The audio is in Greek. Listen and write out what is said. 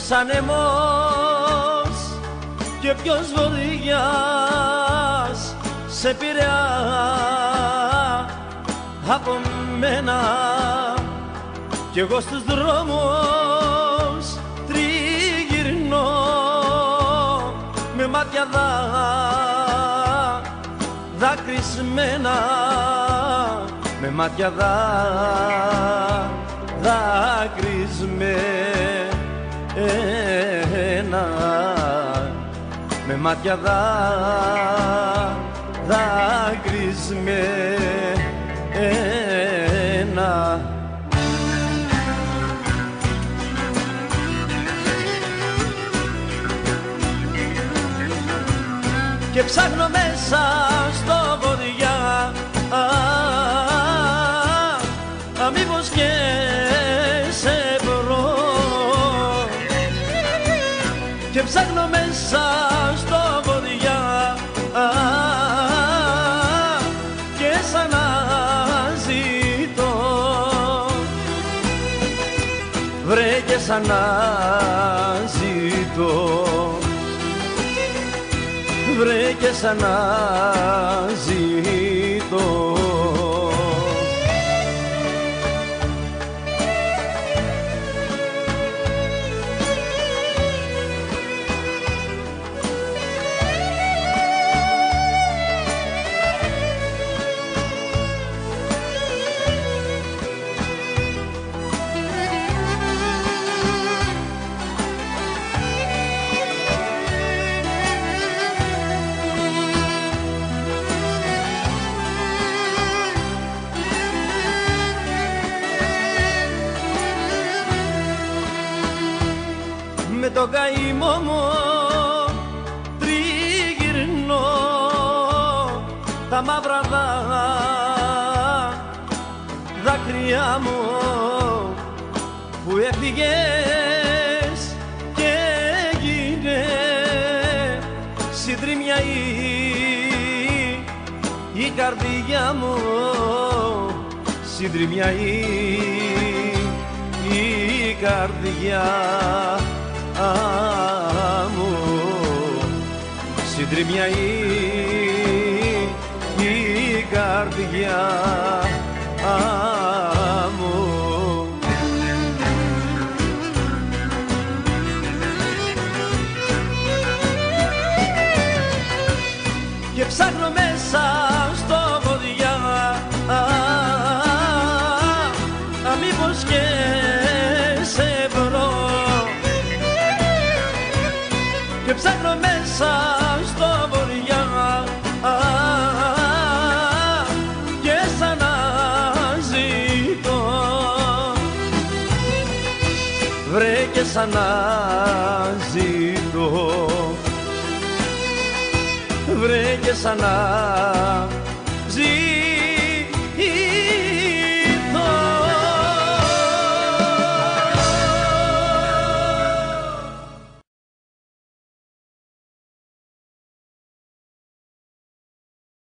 ποιος ανεμός και ποιος βοδιάς σε πειραιά από μένα, κι εγώ στους δρόμους τριγυρνώ με μάτια δακρυσμένα, με μάτια δακρυσμένα, με μάτια δακρυσμένα. Και ψάχνω μέσα στο ποδιά μήπως και σε βρω, και ψάχνω μέσα στο ποδιά και σαν να ζητώ, βρε και σαν να ζητώ, βρε και σαν να ζητώ. Με τον καημό μου τριγυρνώ τα μαύρα δάκρυα μου που έφυγες και έγινε συντρίμια η καρδιά μου, συντρίμια η καρδιά μου, συντρίμια η καρδιά μου. Και ψάχνω μέσα στο ποδιά μήπως και σε βρω, και ψάχνω μέσα στο βοριά και σαν να ζητώ, βρε και σαν να ζητώ, βρε και σαν να